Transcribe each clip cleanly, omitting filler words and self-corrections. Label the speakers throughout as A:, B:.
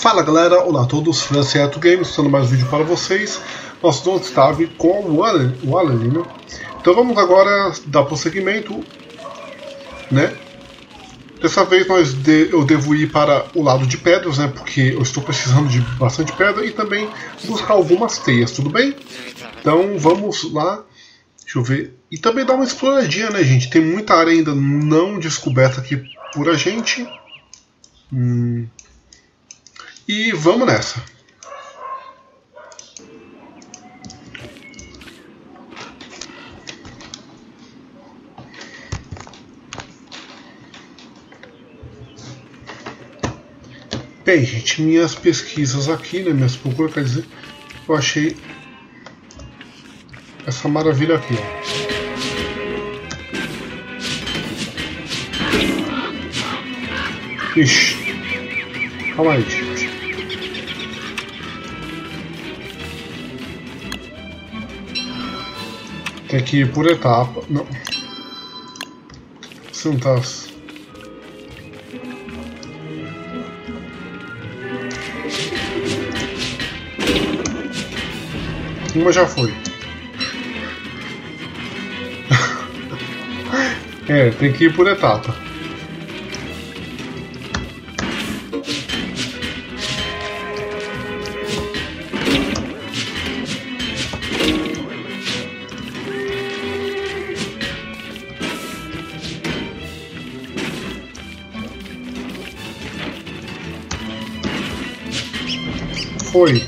A: Fala galera, olá a todos, Franceto Games, estando mais um vídeo para vocês. Nós não estava com o Alan, né? Então vamos agora dar prosseguimento, né? Dessa vez eu devo ir para o lado de pedras, né? Porque eu estou precisando de bastante pedra e também buscar algumas teias, tudo bem? Então vamos lá, deixa eu ver. E também dar uma exploradinha, né, gente? Tem muita área ainda não descoberta aqui por a gente. E vamos nessa. Bem, gente, minhas pesquisas aqui, né, minhas procuras, quer dizer, eu achei essa maravilha aqui, ó. Ixi, calma aí, gente. Tem que ir por etapa. Não. Você não tá. Uma já foi. É, tem que ir por etapa. Foi.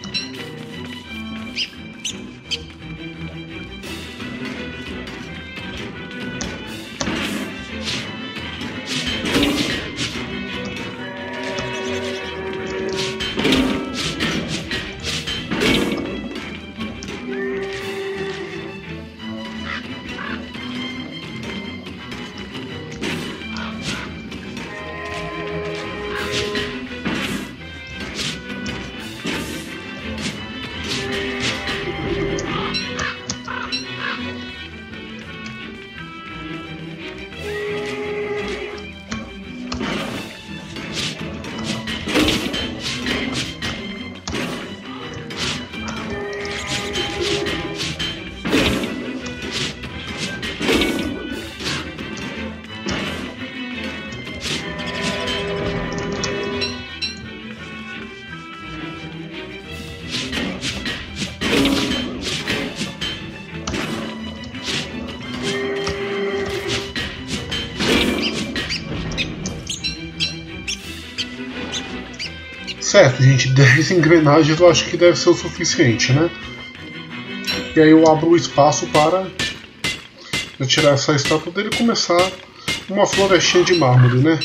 A: Certo, gente, 10 engrenagens eu acho que deve ser o suficiente, né? E aí eu abro o espaço para eu tirar essa estátua dele e começar uma florestinha de mármore, né?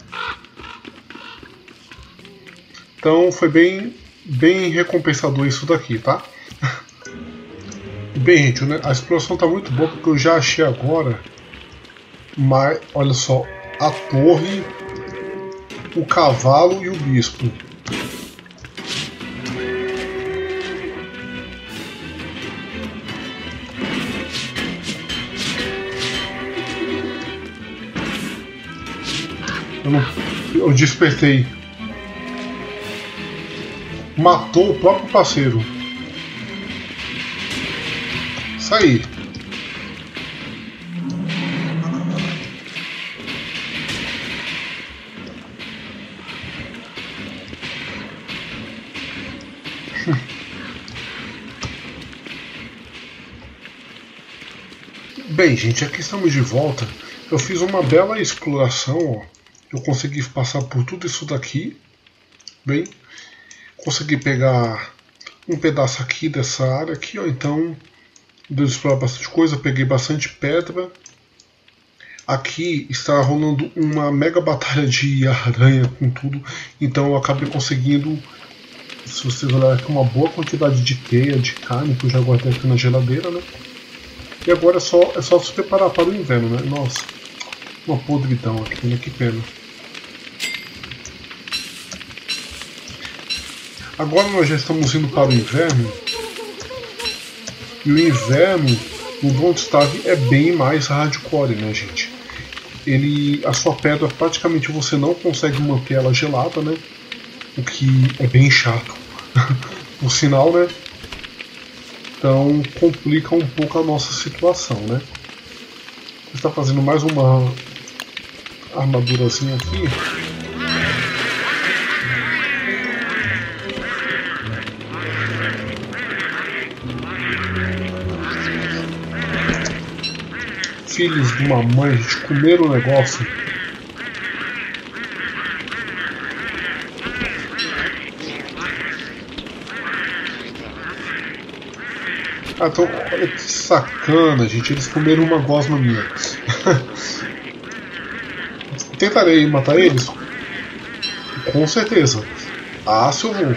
A: Então foi bem recompensador isso daqui, tá? Bem, gente, né, a exploração tá muito boa porque eu já achei agora, mas olha só, a torre, o cavalo e o bispo. Eu despertei. Matou o próprio parceiro. Isso aí. Bem, gente, aqui estamos de volta. Eu fiz uma bela exploração, ó. Eu consegui passar por tudo isso daqui, bem, consegui pegar um pedaço aqui dessa área aqui, ó, então deu de explorar bastante coisa, peguei bastante pedra. Aqui está rolando uma mega batalha de aranha com tudo, então eu acabei conseguindo, se vocês olharem aqui, uma boa quantidade de teia, de carne, que eu já guardei aqui na geladeira, né? E agora é só se preparar para o inverno, né? Nossa, uma podridão aqui, né? Que pena. Agora nós já estamos indo para o inverno. E o inverno no Don't Starve é bem mais hardcore, né, gente? A sua pedra praticamente você não consegue manter ela gelada, né? o que é bem chato, por sinal, né? Então complica um pouco a nossa situação, né? Está fazendo mais uma armadurazinha aqui. Filhos de uma mãe, a gente comer o negócio. Ah, então, olha que sacana, gente. Eles comeram uma gosma minha. Tentarei matar eles? Com certeza. Ah, se eu vou.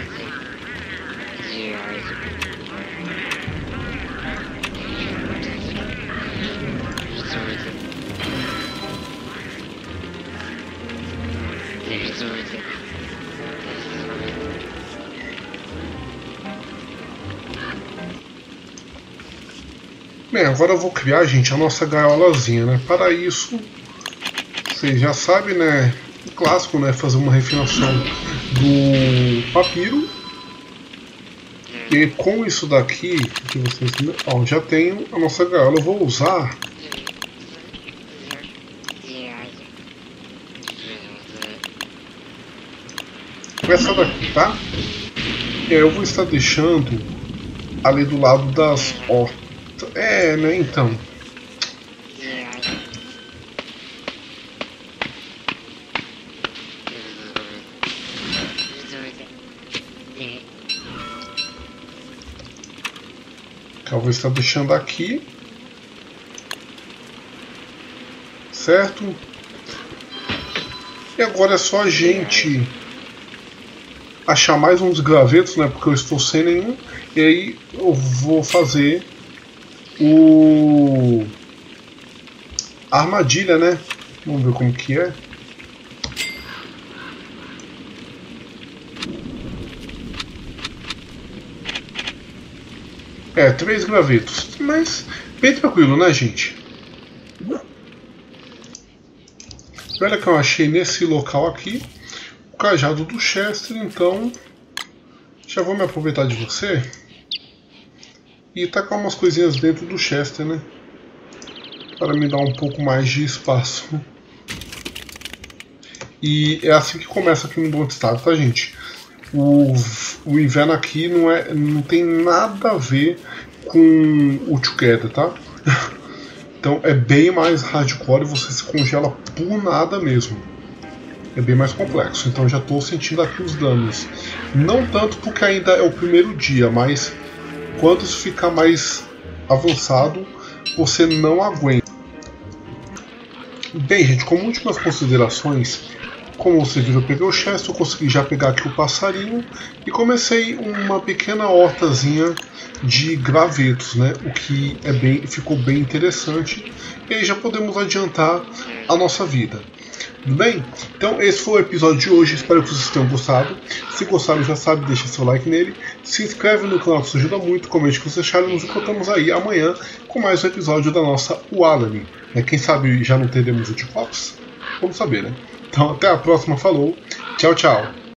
A: Bem, agora eu vou criar, gente, a nossa gaiolazinha, né? Para isso, vocês já sabem, né? O clássico, né? Fazer uma refinação do papiro. E com isso daqui, que vocês, ó, já tenho a nossa gaiola. Eu vou usar essa daqui, tá? E aí eu vou estar deixando ali do lado das hortas. É, né? Então. Eu vou estar deixando aqui. Certo? E agora é só a gente achar mais uns gravetos, né? Porque eu estou sem nenhum. E aí eu vou fazer a armadilha, né? Vamos ver como que é. É, 3 gravetos, mas bem tranquilo, né, gente? Olha que eu achei nesse local aqui o cajado do Chester, então já vou me aproveitar de você e tacar umas coisinhas dentro do Chester, né? Para me dar um pouco mais de espaço. E é assim que começa aqui no Don't Starve, tá, gente? O inverno aqui não tem nada a ver com o Together, tá? Então é bem mais hardcore e você se congela por nada mesmo. É bem mais complexo, então já estou sentindo aqui os danos. Não tanto porque ainda é o primeiro dia, mas quando isso ficar mais avançado, você não aguenta. Bem, gente, como últimas considerações, como você viu, eu peguei o Chester, eu consegui já pegar aqui o passarinho e comecei uma pequena hortazinha de gravetos, né? O que ficou bem interessante. E aí já podemos adiantar a nossa vida. Tudo bem? Então esse foi o episódio de hoje, espero que vocês tenham gostado. Se gostaram, já sabe, deixa seu like nele. Se inscreve no canal, que isso ajuda muito. Comente o que vocês acharam. Nos encontramos aí amanhã com mais um episódio da nossa Wallani. Quem sabe já não teremos o T-Fox? Vamos saber, né? Então até a próxima, falou, tchau, tchau.